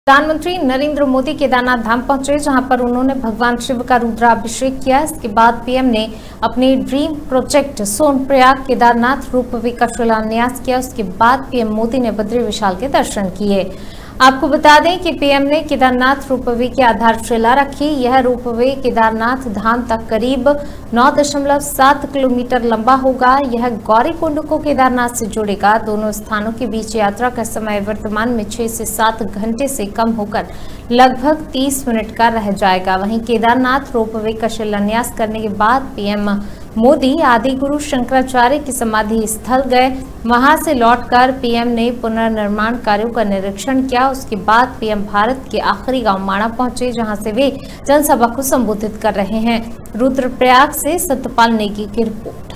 प्रधानमंत्री नरेंद्र मोदी केदारनाथ धाम पहुंचे, जहां पर उन्होंने भगवान शिव का रुद्राभिषेक किया। इसके बाद पीएम ने अपने dream project Sonprayag Kedarnath ropeway का शिलान्यास किया। उसके बाद पीएम मोदी ने बद्री विशाल के दर्शन किए। आपको बता दें कि पीएम ने केदारनाथ रोपवे की आधारशिला रखी। यह रोपवे केदारनाथ धाम तक करीब 9.7 किलोमीटर लंबा होगा। यह गौरीकुंड को केदारनाथ से जोड़ेगा। दोनों स्थानों के बीच यात्रा का समय वर्तमान में 6 से 7 घंटे से कम होकर लगभग 30 मिनट का रह जाएगा। वहीं केदारनाथ रोपवे का शिलान्यास करने के बाद पीएम मोदी आदि गुरु शंकराचार्य की समाधि स्थल गए। वहां से लौटकर पीएम ने पुनर्निर्माण कार्यों का निरीक्षण किया। उसके बाद पीएम भारत के आखिरी गांव माणा पहुंचे, जहां से वे जनसभा को संबोधित कर रहे हैं। रुद्रप्रयाग से सत्यपाल नेगी की रिपोर्ट।